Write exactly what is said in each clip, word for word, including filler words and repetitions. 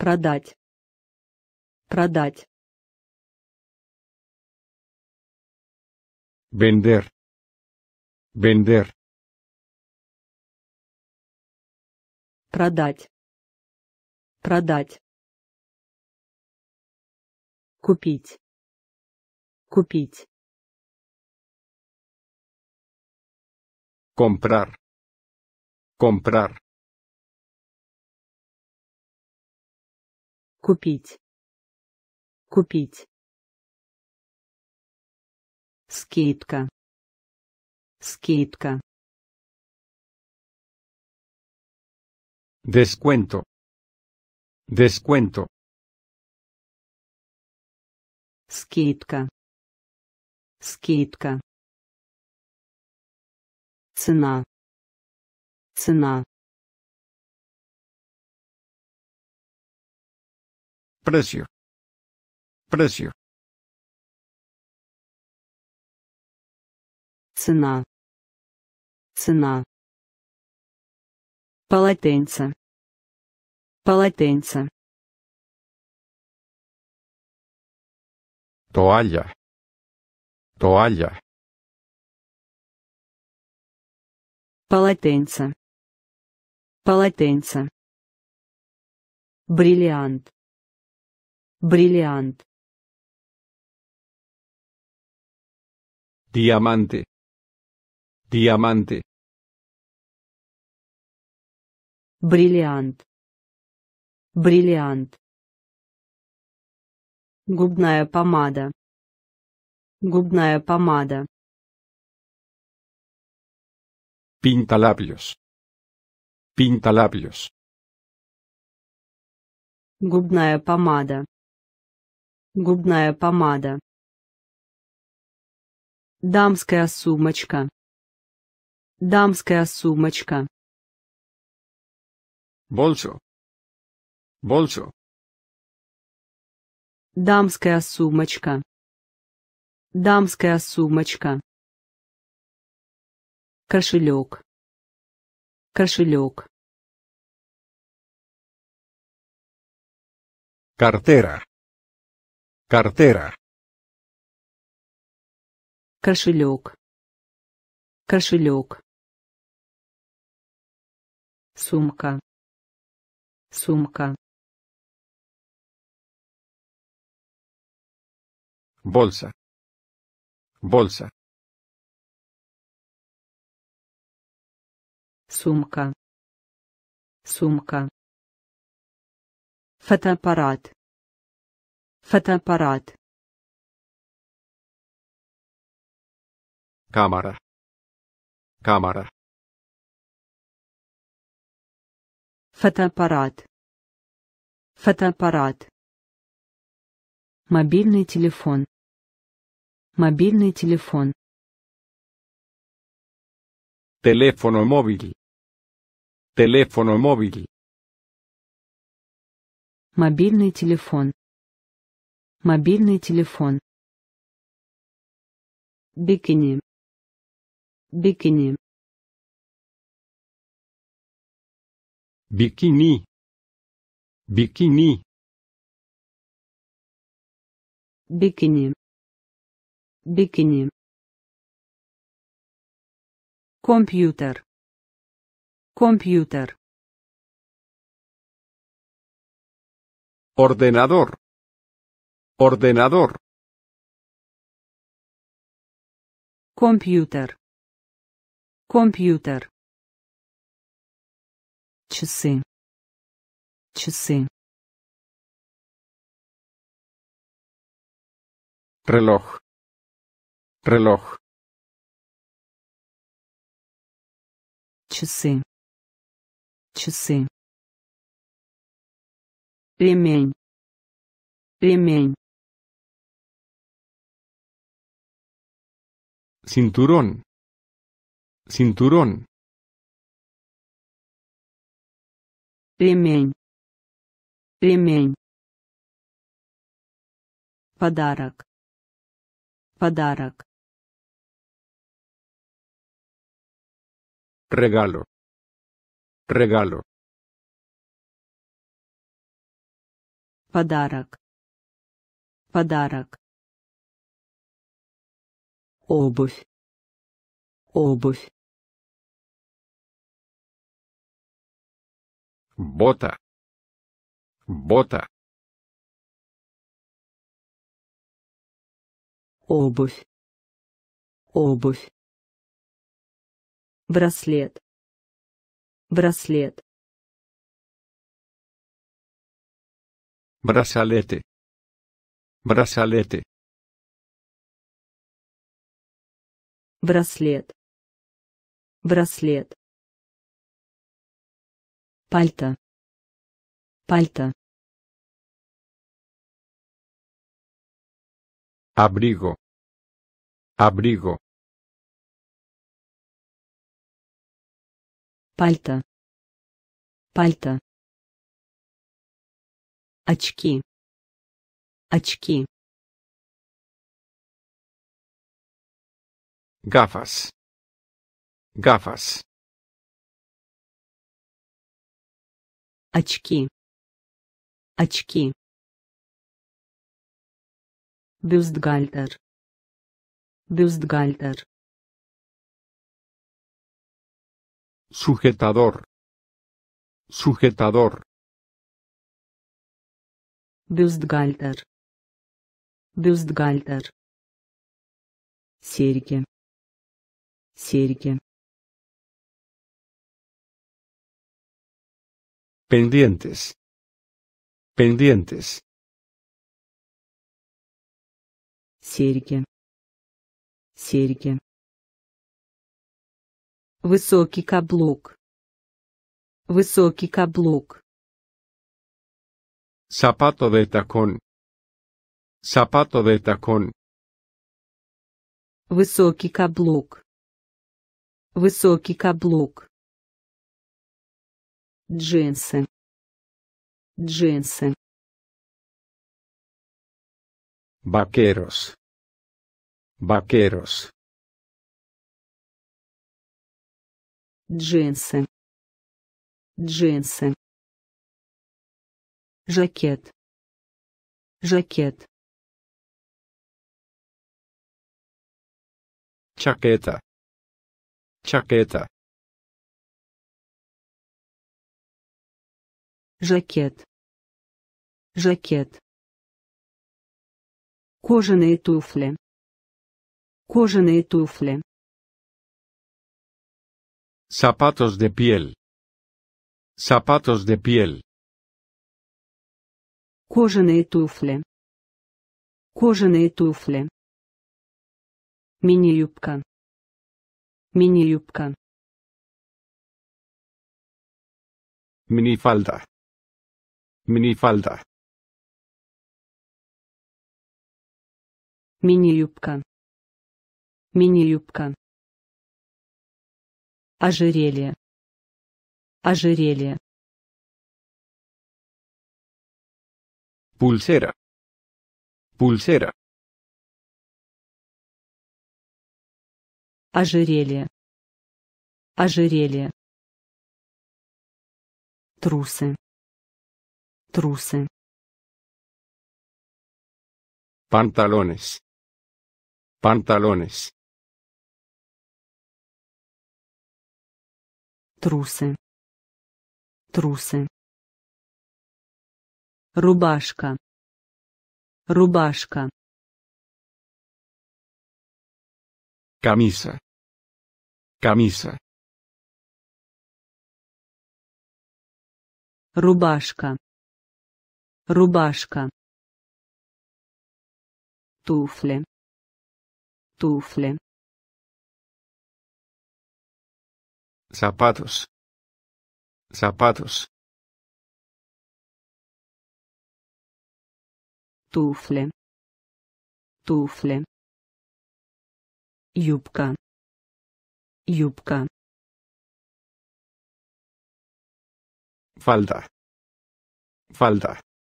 Продать. Продать. Vender. Vender. Продать. Продать. Купить. Купить. Comprar. Comprar. Купить. Купить. Скидка. Скидка. Descuento. Descuento. Скидка. Скидка. Цена. Цена. Precio. Precio. Цена. Цена. Полотенце. Полотенце. Toalla. Toalla. Полотенце. Полотенце. Бриллиант. Бриллиант. Diamante. Diamante. Бриллиант. Бриллиант. Губная помада. Губная помада. Pintalabios. Pintalabios. Губная помада. Губная помада. Дамская сумочка. Дамская сумочка. Bolso. Bolso. Дамская сумочка. Дамская сумочка. Кошелек. Кошелек. Cartera. Cartera. Кошелек. Кошелек. Сумка. Сумка. Bolsa. Bolsa. Сумка. Сумка. Фотоаппарат. Фотоаппарат. Cámara. Cámara. Фотоаппарат. Фотоаппарат. Мобильный телефон. Мобильный телефон. Teléfono móvil. Teléfono móvil. Мобильный телефон. Мобильный телефон. Бикини. Бикини. Bikini. Bikini. Бикини. Бикини. Компьютер. Компьютер. Ordenador. Ordenador. Компьютер. Компьютер. Часы. Часы. Reloj. Reloj. Часы. Часы. Ремень. Ремень. Cinturón. Cinturón. Ремень. Ремень. Подарок. Подарок. Regalo. Regalo. Подарок. Подарок. Обувь. Обувь. Бота. Бота. Обувь. Обувь. Браслет. Браслет. Brazalete. Brazalete. Браслет. Браслет. Пальто. Пальто. Abrigo. Abrigo. Пальто. Пальто. Очки. Очки. Gafas. Gafas. Очки. Очки. Бюстгальтер. Бюстгальтер. Sujetador. Sujetador. Бюстгальтер. Бюстгальтер. Серьги. Серьги. Pendientes. Pendientes. Серьги. Серьги. Высокий каблук. Высокий каблук. Zapato de tacón. Zapato de tacón. Высокий каблук. Высокий каблук. Джинсы. Джинсы. Vaqueros. Vaqueros. Джинсы. Джинсы. Жакет. Жакет. Chaqueta. Chaqueta. Жакет. Жакет. Кожаные туфли. Кожаные туфли. Zapatos de piel. Zapatos de piel. Кожаные туфли. Кожаные туфли. Мини-юбка. Мини-юбка. Minifalda. Minifalda. Мини-юбка. Мини-юбка. Ожерелье. Ожерелье. Pulsera. Pulsera. Ожерелье. Ожерелье. Трусы. Трусы. Pantalones. Pantalones. Трусы. Трусы. Рубашка. Рубашка. Camisa. Camisa. Рубашка. Рубашка. Туфли. Туфли. Zapatos. Zapatos. Туфли. Туфли. Юбка. Юбка. Falda. Falda.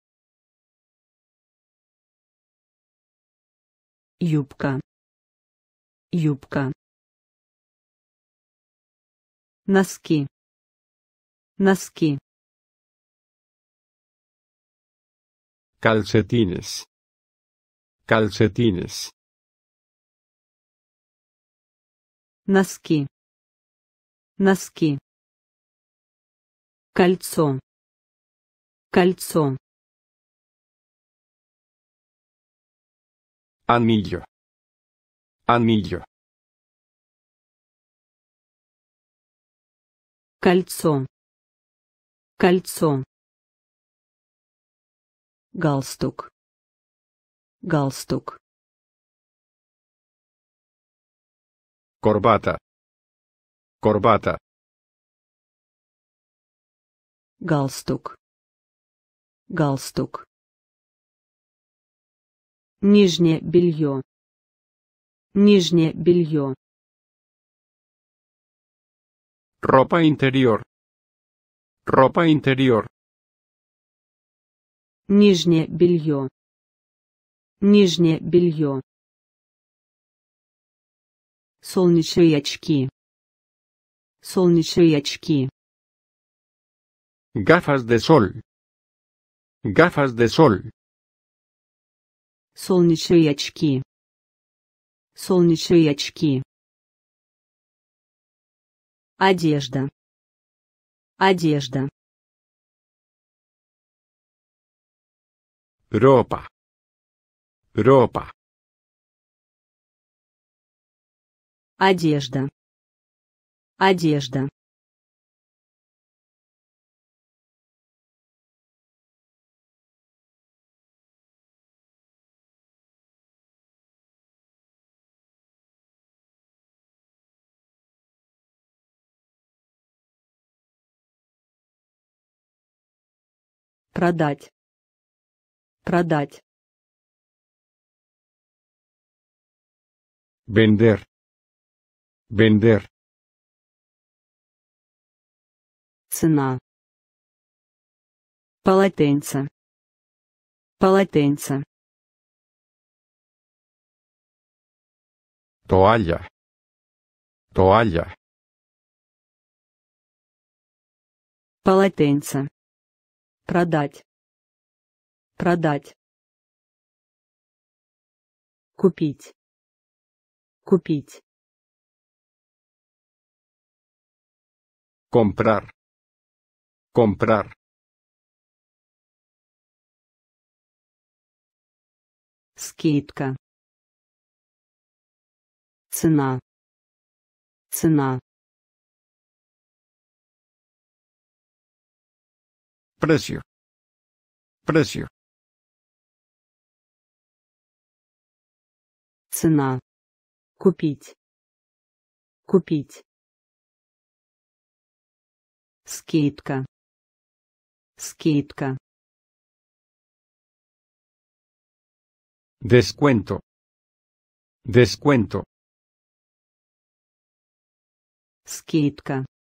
Юбка. Юбка. Носки. Носки. Calcetines. Calcetines. Носки. Носки. Кольцо. Кольцо. Anillo. Anillo. Кольцо. Кольцо. Галстук. Галстук. Corbata. Corbata. Галстук. Галстук. Нижнее белье. Нижнее белье. Ropa interior. Ropa interior. Нижнее белье. Нижнее белье. Солнечные очки. Солнечные очки. Gafas de sol. Gafas de sol. Солнечные очки. Солнечные очки. Одежда. Одежда. Ropa. Ropa. Одежда. Одежда. Продать. Продать. Vender. Vender. Цена. Полотенце. Полотенце. Toalla. Toalla. Полотенце. Продать. Продать. Купить. Купить. Comprar. Comprar. Скидка. Цена. Цена. Precio. Precio. Цена. Купить. Купить. Скидка. Скидка. Descuento. Descuento. Скидка.